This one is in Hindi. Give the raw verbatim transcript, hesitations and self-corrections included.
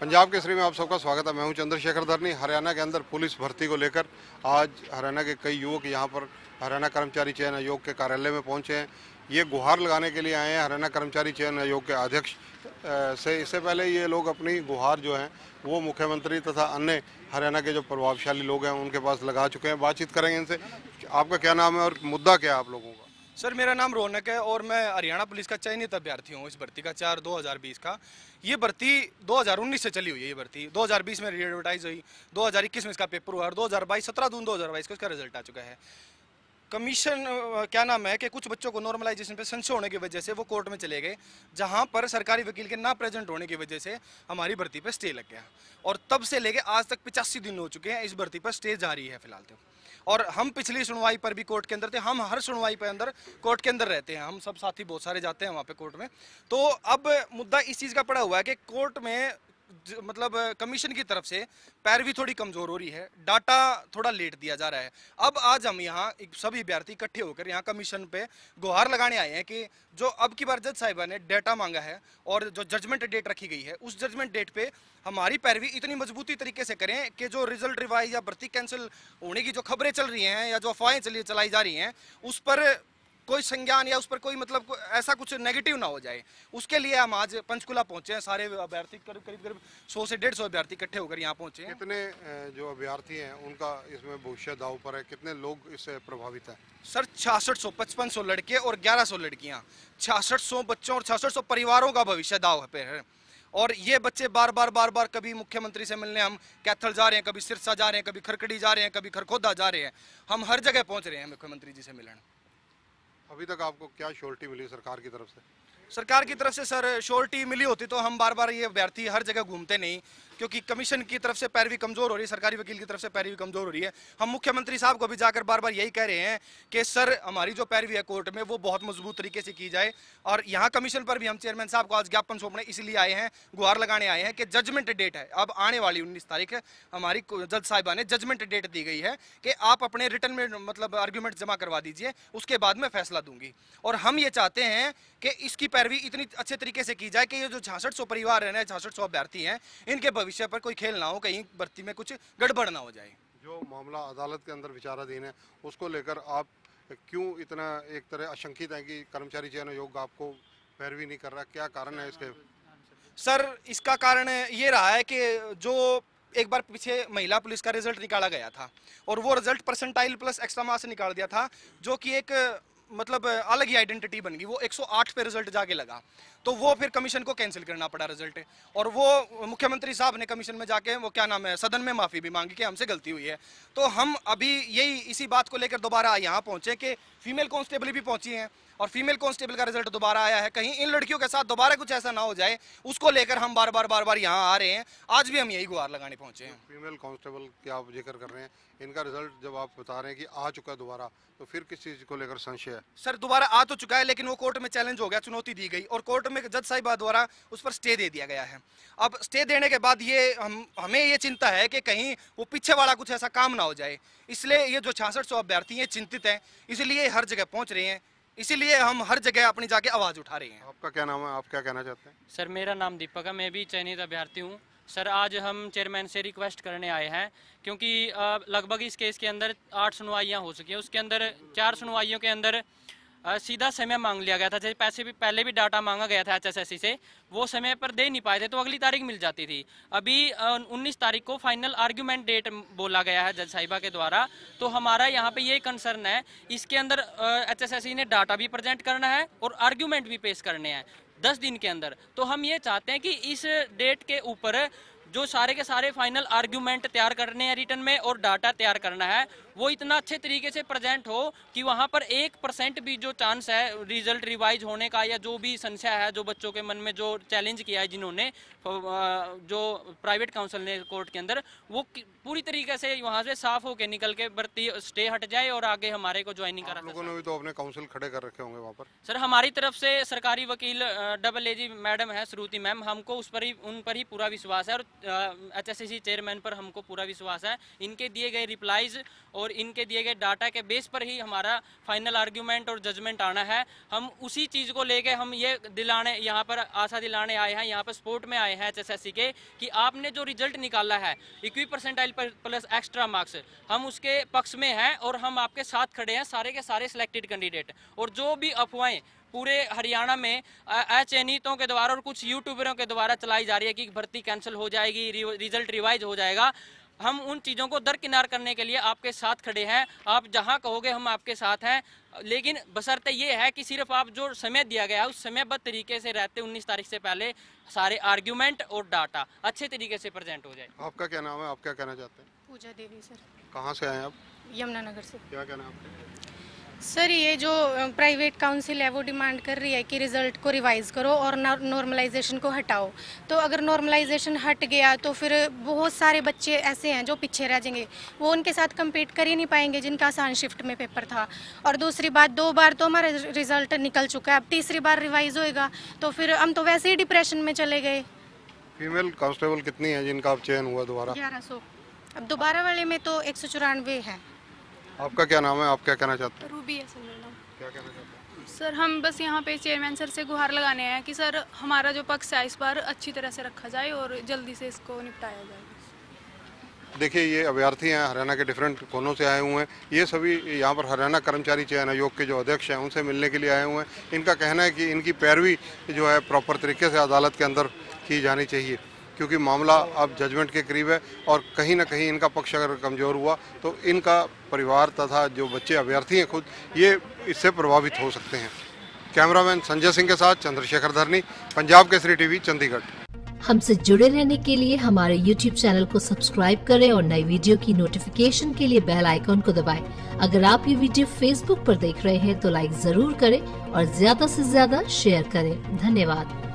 पंजाब केसरी में आप सबका स्वागत है। मैं हूं चंद्रशेखर धरनी। हरियाणा के अंदर पुलिस भर्ती को लेकर आज हरियाणा के कई युवक यहां पर हरियाणा कर्मचारी चयन आयोग के कार्यालय में पहुंचे हैं। ये गुहार लगाने के लिए आए हैं हरियाणा कर्मचारी चयन आयोग के अध्यक्ष से। इससे पहले ये लोग अपनी गुहार जो है वो मुख्यमंत्री तथा अन्य हरियाणा के जो प्रभावशाली लोग हैं उनके पास लगा चुके हैं। बातचीत करेंगे इनसे। आपका क्या नाम है और मुद्दा क्या है आप लोगों का? सर, मेरा नाम रौनक है और मैं हरियाणा पुलिस का चयनित अभ्यर्थी हूँ इस भर्ती का चार दो हज़ार बीस का। ये भर्ती दो हज़ार उन्नीस से चली हुई है। ये भर्ती दो हज़ार बीस में एडवर्टाइज हुई, दो हज़ार इक्कीस में इसका पेपर हुआ और दो हज़ार बाईस सत्रह जून दो हज़ार बाईस को इसका रिजल्ट आ चुका है। कमीशन क्या नाम है कि कुछ बच्चों को नॉर्मलाइजेशन पे संशय होने की वजह से वो कोर्ट में चले गए, जहां पर सरकारी वकील के ना प्रेजेंट होने की वजह से हमारी भर्ती पे स्टे लग गया और तब से लेके आज तक पचासी दिन हो चुके हैं। इस भर्ती पर स्टे जारी है फिलहाल तो। और हम पिछली सुनवाई पर भी कोर्ट के अंदर थे। हम हर सुनवाई पे अंदर कोर्ट के अंदर रहते हैं। हम सब साथी बहुत सारे जाते हैं वहाँ पे कोर्ट में। तो अब मुद्दा इस चीज़ का पड़ा हुआ है कि कोर्ट में मतलब कमीशन की तरफ से पैरवी थोड़ी कमजोर हो रही है, डाटा थोड़ा लेट दिया जा रहा है। अब आज हम यहाँ सभी अभ्यर्थी इकट्ठे होकर यहाँ कमीशन पे गुहार लगाने आए हैं कि जो अब की बार जज साहिबा ने डाटा मांगा है और जो जजमेंट डेट रखी गई है उस जजमेंट डेट पे हमारी पैरवी इतनी मजबूती तरीके से करें कि जो रिजल्ट रिवाइज या भर्ती कैंसिल होने की जो खबरें चल रही हैं या जो अफवाहें चली चलाई जा रही हैं उस पर कोई संज्ञान या उस पर कोई मतलब ऐसा कुछ नेगेटिव ना हो जाए। उसके लिए हम आज पंचकुला पहुंचे हैं। सारे अभ्यर्थी करीब करीब करीब सौ से डेढ़ सौ अभ्यर्थी इकट्ठे होकर यहाँ पहुंचे हैं। कितने जो अभ्यर्थी हैं उनका इसमें भविष्य दांव पर है? कितने लोग इससे प्रभावित हैं? सर, छियासठ सौ पचपन सौ लड़के और ग्यारह सौ लड़कियाँ, छियासठ सौ बच्चों और छियासठ सौ परिवारों का भविष्य दाव पे है। और ये बच्चे बार बार बार बार कभी मुख्यमंत्री से मिलने हम कैथल जा रहे हैं, कभी सिरसा जा रहे हैं, कभी खरकड़ी जा रहे हैं, कभी खरखोदा जा रहे हैं। हम हर जगह पहुंच रहे हैं मुख्यमंत्री जी से मिलने। अभी तक आपको क्या श्योरिटी मिली सरकार की तरफ से? सरकार की तरफ से सर श्योरिटी मिली होती तो हम बार बार ये अभ्यर्थी हर जगह घूमते नहीं, क्योंकि कमीशन की तरफ से पैरवी कमजोर हो रही है, सरकारी वकील की तरफ से पैरवी कमजोर हो रही है। हम मुख्यमंत्री साहब को भी जाकर बार बार यही कह रहे हैं कि सर हमारी जो पैरवी है कोर्ट में वो बहुत मजबूत तरीके से की जाए। और यहाँ कमीशन पर भी हम चेयरमैन साहब को आज ज्ञापन सौंपने इसलिए आए हैं, गुहार लगाने आए हैं कि जजमेंट डेट है अब आने वाली उन्नीस तारीख है। हमारी जज साहिबा ने जजमेंट डेट दी गई है कि आप अपने रिटर्न में मतलब आर्ग्यूमेंट जमा करवा दीजिए, उसके बाद मैं फैसला दूंगी। और हम ये चाहते हैं कि इसकी पैरवी इतनी अच्छे तरीके से की जाए कि ये जो छियासठ सौ परिवार है, छियासठ सौ अभ्यर्थी हैं, इनके भविष्य पर कोई खेल ना हो, कहीं भर्ती में कुछ गड़बड़ ना हो जाए। जो मामला अदालत के अंदर विचाराधीन है उसको लेकर आप क्यों इतना एक तरह आशंकित है कि कर्मचारी चयन आयोग आपको पैरवी नहीं कर रहा? क्या कारण है इसके? सर, इसका कारण ये रहा है कि जो एक बार पीछे महिला पुलिस का रिजल्ट निकाला गया था और वो result percentile plus extra marks निकाल दिया था, जो कि एक मतलब अलग ही आइडेंटिटी बन गई। वो एक सौ आठ पे रिजल्ट जाके लगा, तो वो फिर कमीशन को कैंसिल करना पड़ा रिजल्ट। और वो मुख्यमंत्री साहब ने कमीशन में जाके वो क्या नाम है सदन में माफ़ी भी मांगी कि हमसे गलती हुई है। तो हम अभी यही इसी बात को लेकर दोबारा यहाँ पहुँचे कि फीमेल कांस्टेबल भी पहुँची हैं और फीमेल कांस्टेबल का रिजल्ट दोबारा आया है। कहीं इन लड़कियों के साथ दोबारा कुछ ऐसा ना हो जाए, उसको लेकर हम बार बार बार बार यहाँ आ रहे हैं। आज भी हम यही गुहार लगाने पहुँचे हैं। फीमेल कांस्टेबल की आप जिक्र कर रहे हैं, इनका रिजल्ट जब आप बता रहे हैं कि आ चुका है दोबारा, तो फिर किस चीज़ को लेकर संशय है? सर, दोबारा आ तो चुका है लेकिन वो कोर्ट में चैलेंज हो गया, चुनौती दी गई और कोर्ट में जज साहिबा द्वारा उस पर स्टे दे दिया गया है। अब स्टे देने के बाद ये हम हमें ये चिंता है कि कहीं वो पीछे वाला कुछ ऐसा काम ना हो जाए, इसलिए ये जो छियासठ सौ अभ्यर्थी हैं चिंतित हैं, इसलिए हर जगह पहुँच रहे हैं, इसीलिए हम हर जगह अपनी जाके आवाज़ उठा रहे हैं। आपका क्या नाम है? आप क्या कहना चाहते हैं? सर, मेरा नाम दीपक है, मैं भी चयनित अभ्यर्थी हूँ। सर, आज हम चेयरमैन से रिक्वेस्ट करने आए हैं क्योंकि लगभग इस केस के अंदर आठ सुनवाइयाँ हो चुकी हैं। उसके अंदर चार सुनवाइयों के अंदर आ, सीधा समय मांग लिया गया था। जैसे पैसे भी पहले भी डाटा मांगा गया था एचएसएससी से, वो समय पर दे नहीं पाए थे तो अगली तारीख मिल जाती थी। अभी उन्नीस तारीख को फाइनल आर्ग्यूमेंट डेट बोला गया है जज साहिबा के द्वारा। तो हमारा यहाँ पे ये कंसर्न है, इसके अंदर एचएसएससी ने डाटा भी प्रेजेंट करना है और आर्ग्यूमेंट भी पेश करने हैं दस दिन के अंदर। तो हम ये चाहते हैं कि इस डेट के ऊपर जो सारे के सारे फाइनल आर्ग्यूमेंट तैयार करने हैं रिटर्न में और डाटा तैयार करना है, वो इतना अच्छे तरीके से प्रेजेंट हो कि वहाँ पर एक परसेंट भी जो चांस है रिजल्ट रिवाइज होने का या जो भी संशय है जो बच्चों के मन में जो चैलेंज किया है जिन्होंने जो प्राइवेट काउंसिल ने कोर्ट के अंदर, वो पूरी तरीके से वहाँ से साफ होकर निकल के भर्ती स्टे हट जाए और आगे हमारे को ज्वाइनिंग करा। लोगों ने भी तो अपने काउंसिल खड़े कर रखे होंगे वहाँ पर। सर, हमारी तरफ से सरकारी वकील डबल ए जी मैडम है श्रुति मैम, हमको उस पर ही उन पर ही पूरा विश्वास है और H S C C chairman पर हमको पूरा विश्वास है। इनके दिए गए रिप्लाईज और इनके दिए गए डाटा के बेस पर ही हमारा फाइनल आर्ग्यूमेंट और जजमेंट आना है। हम उसी चीज़ को लेके हम ये दिलाने यहाँ पर आशा दिलाने आए हैं, यहाँ पर स्पोर्ट में आए हैं एच एस एस सी के, कि आपने जो रिजल्ट निकाला है equipercentile plus extra marks, हम उसके पक्ष में हैं और हम आपके साथ खड़े हैं, सारे के सारे सिलेक्टेड कैंडिडेट। और जो भी अफवाहें पूरे हरियाणा में अचयनितों के द्वारा और कुछ यूट्यूबरों के द्वारा चलाई जा रही है कि भर्ती कैंसिल हो जाएगी, रिजल्ट रिवाइज हो जाएगा, हम उन चीज़ों को दरकिनार करने के लिए आपके साथ खड़े हैं। आप जहां कहोगे हम आपके साथ हैं, लेकिन बशर्ते ये है कि सिर्फ आप जो समय दिया गया है उस समयबद्ध तरीके से रहते उन्नीस तारीख से पहले सारे आर्ग्यूमेंट और डाटा अच्छे तरीके से प्रेजेंट हो जाए। आपका क्या नाम है, आप क्या कहना चाहते हैं? पूजा देवी सर। कहाँ से आए हैं आप? यमुनानगर से। क्या कहना है आपका? सर ये जो प्राइवेट काउंसिल है वो डिमांड कर रही है कि रिज़ल्ट को रिवाइज करो और नॉर्मलाइजेशन को हटाओ। तो अगर नॉर्मलाइजेशन हट गया तो फिर बहुत सारे बच्चे ऐसे हैं जो पीछे रह जाएंगे, वो उनके साथ compete कर ही नहीं पाएंगे जिनका आसान शिफ्ट में पेपर था। और दूसरी बात, दो बार तो हमारा रिज़ल्ट निकल चुका है, अब तीसरी बार रिवाइज होएगा तो फिर हम तो वैसे ही डिप्रेशन में चले गए। फीमेल कांस्टेबल कितनी है जिनका अब चयन हुआ दोबारा? ग्यारह सौ। अब दोबारा वाले में तो एक सौ चौरानवे है। आपका क्या नाम है, आप क्या कहना चाहते हैं? रूबी है सर मेरा नाम। क्या कहना चाहते हैं? सर हम बस यहाँ पे चेयरमैन सर से गुहार लगाने आए हैं कि सर हमारा जो पक्ष है इस बार अच्छी तरह से रखा जाए और जल्दी से इसको निपटाया जाए। देखिए, ये अभ्यर्थी हैं, हरियाणा के डिफरेंट कोनों से आए हुए हैं। ये सभी यहाँ पर हरियाणा कर्मचारी चयन आयोग के जो अध्यक्ष हैं उनसे मिलने के लिए आए हुए हैं। इनका कहना है कि इनकी पैरवी जो है प्रॉपर तरीके से अदालत के अंदर की जानी चाहिए, क्योंकि मामला अब जजमेंट के करीब है और कहीं ना कहीं इनका पक्ष अगर कमज़ोर हुआ तो इनका परिवार तथा जो बच्चे अभ्यर्थी हैं खुद, ये इससे प्रभावित हो सकते हैं। कैमरामैन संजय सिंह के साथ चंद्रशेखर धरनी, पंजाब केसरी टीवी, चंडीगढ़। हमसे जुड़े रहने के लिए हमारे यूट्यूब चैनल को सब्सक्राइब करें और नई वीडियो की नोटिफिकेशन के लिए बेल आइकॉन को दबाएं। अगर आप ये वीडियो फेसबुक पर देख रहे हैं तो लाइक जरूर करें और ज्यादा से ज्यादा शेयर करें। धन्यवाद।